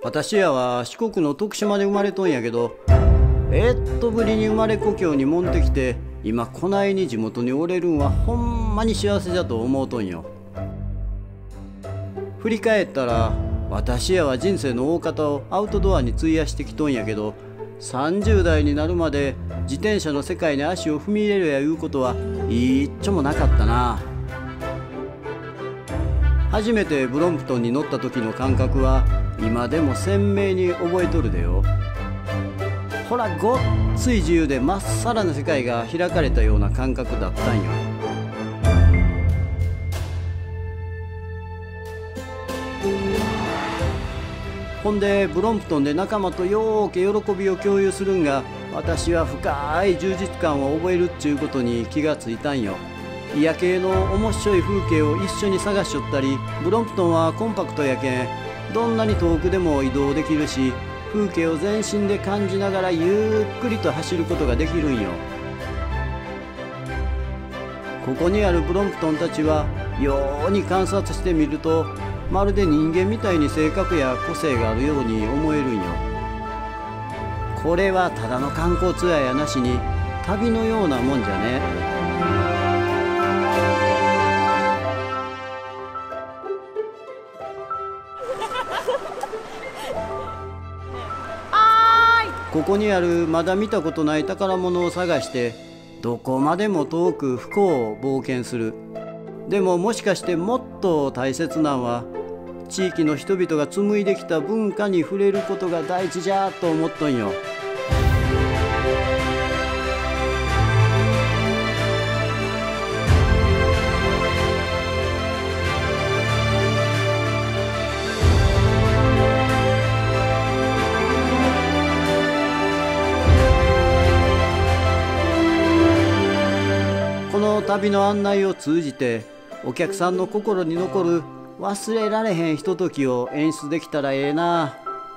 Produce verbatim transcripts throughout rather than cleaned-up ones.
私やは四国の徳島で生まれとんやけど、えっとぶりに生まれ故郷にもんてきて、今こないに地元におれるんはほんまに幸せじゃと思うとんよ。振り返ったら私やは人生の大方をアウトドアに費やしてきとんやけど、さんじゅう代になるまで自転車の世界に足を踏み入れるやいうことはいっちょもなかったな。初めてブロンプトンに乗った時の感覚は今でも鮮明に覚えとるでよ。ほら、ごっつい自由でまっさらな世界が開かれたような感覚だったんよ。ほんでブロンプトンで仲間とようけ喜びを共有するんが、私は深い充実感を覚えるっちゅうことに気がついたんよ。夜景の面白い風景を一緒に探しちょったり、ブロンプトンはコンパクトやけんどんなに遠くでも移動できるし、風景を全身で感じながらゆっくりと走ることができるんよ。ここにあるブロンプトンたちはように観察してみると、まるで人間みたいに性格や個性があるように思えるんよ。これはただの観光ツアーやなしに旅のようなもんじゃね。ここにあるまだ見たことない宝物を探して、どこまでも遠く不幸を冒険する。でももしかしてもっと大切なのは、地域の人々が紡いできた文化に触れることが大事じゃと思っとんよ。この旅の案内を通じて、お客さんの心に残る忘れられへんひとときを演出できたらええな。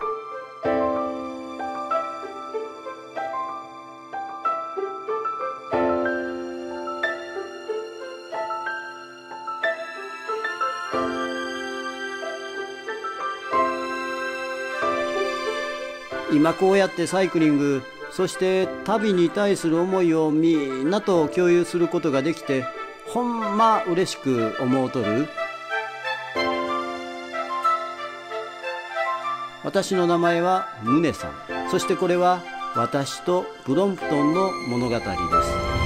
今こうやってサイクリング、そして旅に対する思いをみんなと共有することができて、ほんま嬉しく思うとる。私の名前はムネさん。そしてこれは私とブロンプトンの物語です。